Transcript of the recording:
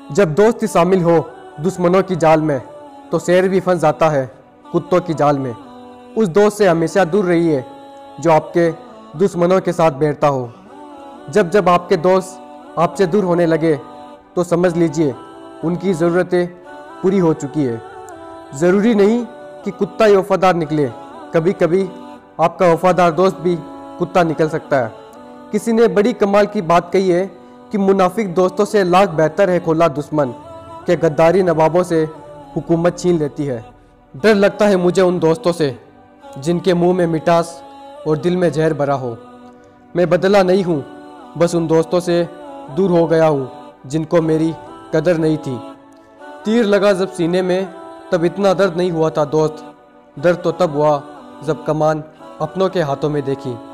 जब दोस्ती शामिल हो दुश्मनों की जाल में, तो शेर भी फंस जाता है कुत्तों की जाल में। उस दोस्त से हमेशा दूर रहिए जो आपके दुश्मनों के साथ बैठता हो। जब जब आपके दोस्त आपसे दूर होने लगे तो समझ लीजिए उनकी ज़रूरतें पूरी हो चुकी है। ज़रूरी नहीं कि कुत्ता ही वफादार निकले, कभी कभी आपका वफादार दोस्त भी कुत्ता निकल सकता है। किसी ने बड़ी कमाल की बात कही है कि मुनाफिक दोस्तों से लाख बेहतर है खुला दुश्मन, के गद्दारी नवाबों से हुकूमत छीन लेती है। डर लगता है मुझे उन दोस्तों से जिनके मुंह में मिठास और दिल में जहर भरा हो। मैं बदला नहीं हूँ, बस उन दोस्तों से दूर हो गया हूँ जिनको मेरी कदर नहीं थी। तीर लगा जब सीने में तब इतना दर्द नहीं हुआ था दोस्त, दर्द तो तब हुआ जब कमान अपनों के हाथों में देखी।